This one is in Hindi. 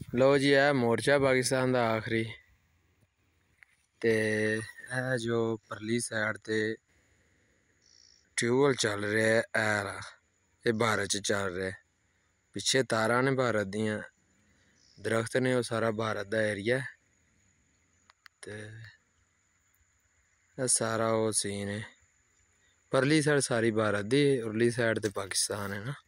लो जी है मोर्चा पाकिस्तान का आखिरी ते जो परली साइड ते ट्यूबवेल चल रहा है ये भारत च चल रहा है। पिछे तारा ने भारत दियाँ, दरख्त ने, वो सारा भारत का एरिया ते सारा वो सीन है। परली साइड सारी भारत दी, उरली साइड ते पाकिस्तान है ना।